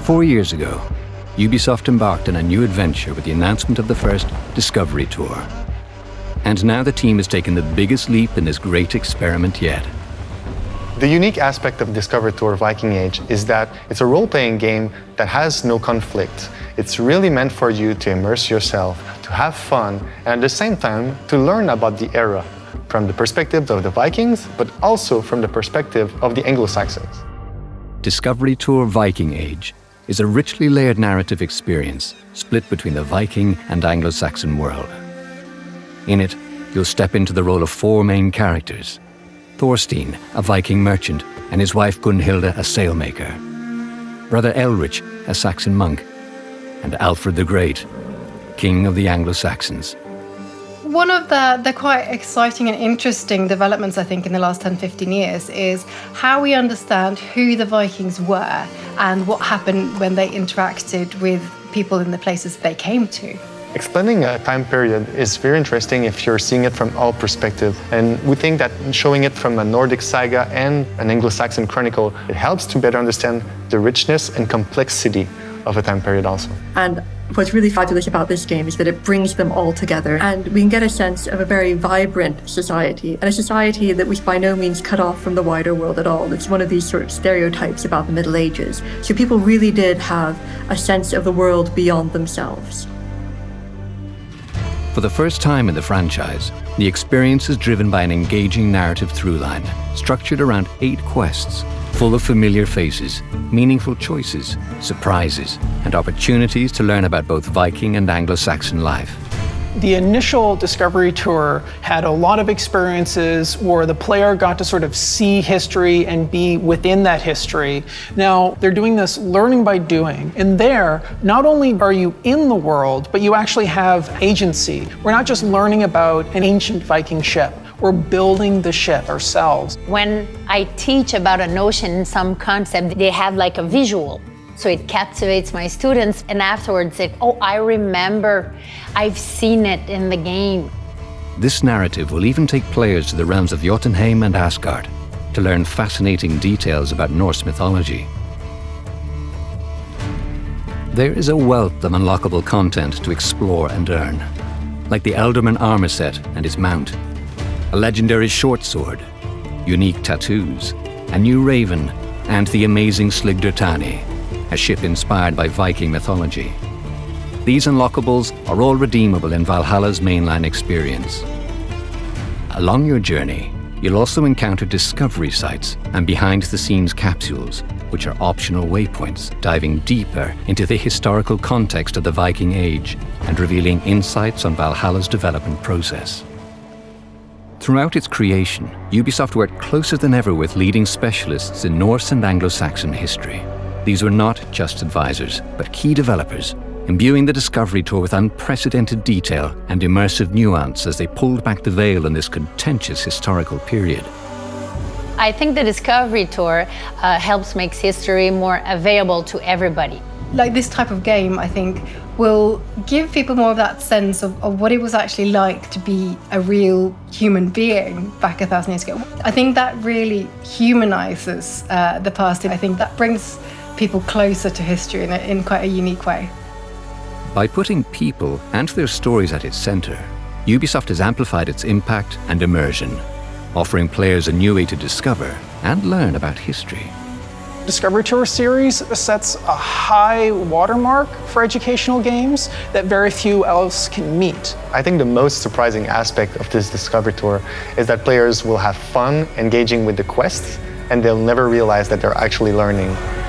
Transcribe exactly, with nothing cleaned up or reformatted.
Four years ago, Ubisoft embarked on a new adventure with the announcement of the first Discovery Tour. And now the team has taken the biggest leap in this great experiment yet. The unique aspect of Discovery Tour Viking Age is that it's a role-playing game that has no conflict. It's really meant for you to immerse yourself, to have fun, and at the same time to learn about the era, from the perspective of the Vikings, but also from the perspective of the Anglo-Saxons. Discovery Tour Viking Age is a richly layered narrative experience split between the Viking and Anglo-Saxon world. In it, you'll step into the role of four main characters: Thorstein, a Viking merchant, and his wife Gunhilda, a sailmaker; brother Elrich, a Saxon monk; and Alfred the Great, king of the Anglo-Saxons. One of the, the quite exciting and interesting developments, I think, in the last ten, fifteen years is how we understand who the Vikings were and what happened when they interacted with people in the places they came to. Explaining a time period is very interesting if you're seeing it from all perspectives. And we think that showing it from a Nordic saga and an Anglo-Saxon chronicle, it helps to better understand the richness and complexity of a time period also. And what's really fabulous about this game is that it brings them all together, and we can get a sense of a very vibrant society, and a society that was by no means cut off from the wider world at all. It's one of these sort of stereotypes about the Middle Ages. So people really did have a sense of the world beyond themselves. For the first time in the franchise, the experience is driven by an engaging narrative throughline, structured around eight quests, full of familiar faces, meaningful choices, surprises, and opportunities to learn about both Viking and Anglo-Saxon life. The initial Discovery Tour had a lot of experiences where the player got to sort of see history and be within that history. Now, they're doing this learning by doing. And there, not only are you in the world, but you actually have agency. We're not just learning about an ancient Viking ship. We're building the ship ourselves. When I teach about a notion, some concept, they have like a visual. So it captivates my students, and afterwards they, oh, I remember, I've seen it in the game. This narrative will even take players to the realms of Jotunheim and Asgard to learn fascinating details about Norse mythology. There is a wealth of unlockable content to explore and earn, like the Elderman armor set and his mount, a legendary short sword, unique tattoos, a new raven, and the amazing Sligdertani, a ship inspired by Viking mythology. These unlockables are all redeemable in Valhalla's mainline experience. Along your journey, you'll also encounter discovery sites and behind-the-scenes capsules, which are optional waypoints diving deeper into the historical context of the Viking Age and revealing insights on Valhalla's development process. Throughout its creation, Ubisoft worked closer than ever with leading specialists in Norse and Anglo-Saxon history. These were not just advisors, but key developers, imbuing the Discovery Tour with unprecedented detail and immersive nuance as they pulled back the veil on this contentious historical period. I think the Discovery Tour uh, helps make history more available to everybody. Like this type of game, I think, will give people more of that sense of, of what it was actually like to be a real human being back a thousand years ago. I think that really humanizes uh, the past. I think that brings people closer to history in, a, in quite a unique way. By putting people and their stories at its center, Ubisoft has amplified its impact and immersion, offering players a new way to discover and learn about history. Discovery Tour series sets a high watermark for educational games that very few else can meet. I think the most surprising aspect of this Discovery Tour is that players will have fun engaging with the quests, and they'll never realize that they're actually learning.